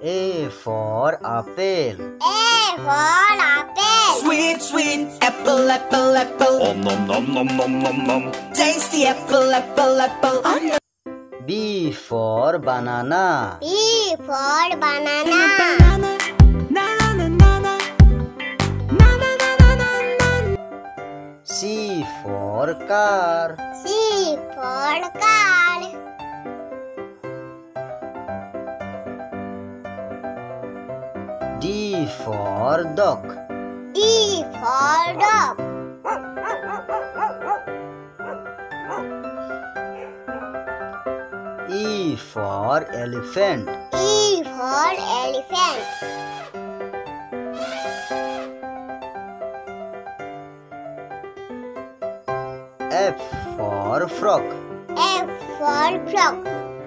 A for apple. A for apple. Sweet, sweet apple, apple, apple. Om nom nom nom nom nom nom. Tasty apple, apple, apple. Oh, no. B for banana. B for banana. Banana. Na na na na na. Na na na na na na. C for car. C for car. D for dog. D for dog. E for elephant. E for elephant. F for frog. F for frog.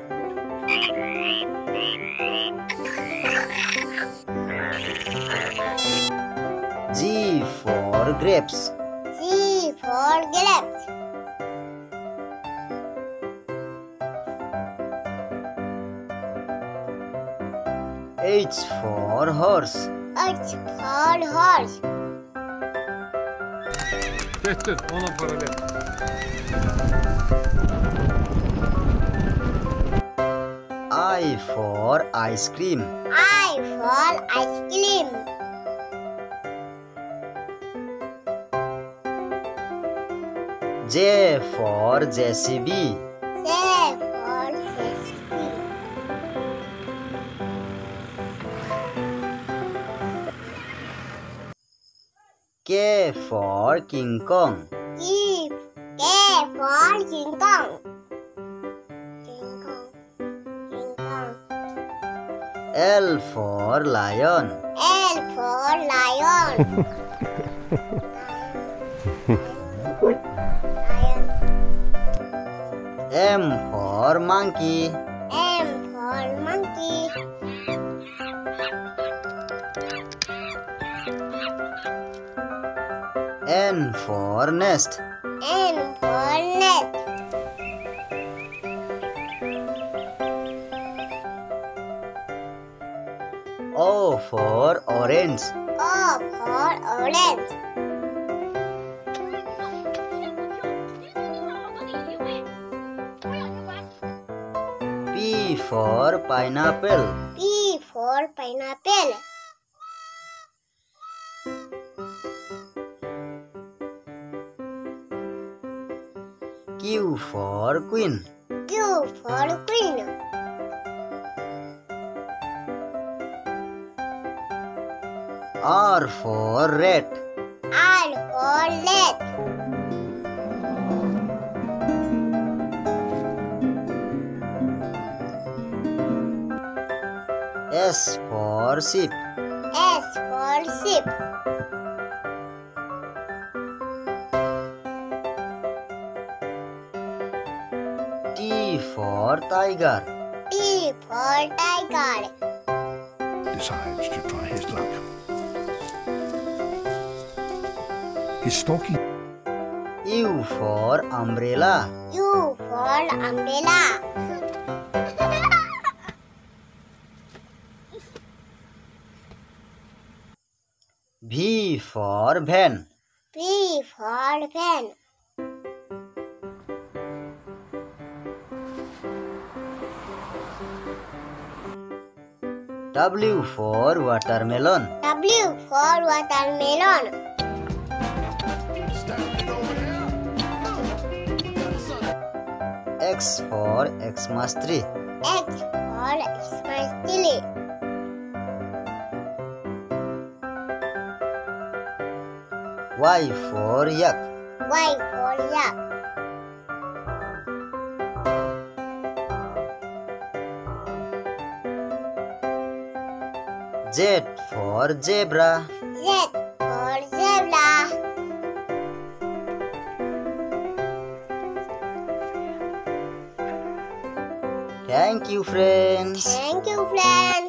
G for grapes. G for grapes. H for horse. H for horse. 됐tir, ona paralel. I for ice cream. I for ice cream. J for JCB. J for JCB. K for King Kong. K for King Kong. King Kong. King Kong. L for lion. L for lion. Lion. M for monkey. M for monkey. N for nest. N for net. O for orange. O for orange. P for pineapple. P for pineapple. Q for queen. Q for queen. R for rat. R for rat. S for sheep. S for sheep. T for tiger. T for tiger. Decides to try his luck. He's stalking. U for umbrella. U for umbrella. V for van. V for van. W for watermelon. W for watermelon. X for Xmas tree. X for Xmas tree. Y for yak. Y for yak. Z for zebra. Z for zebra. Thank you, friends. Thank you, friends.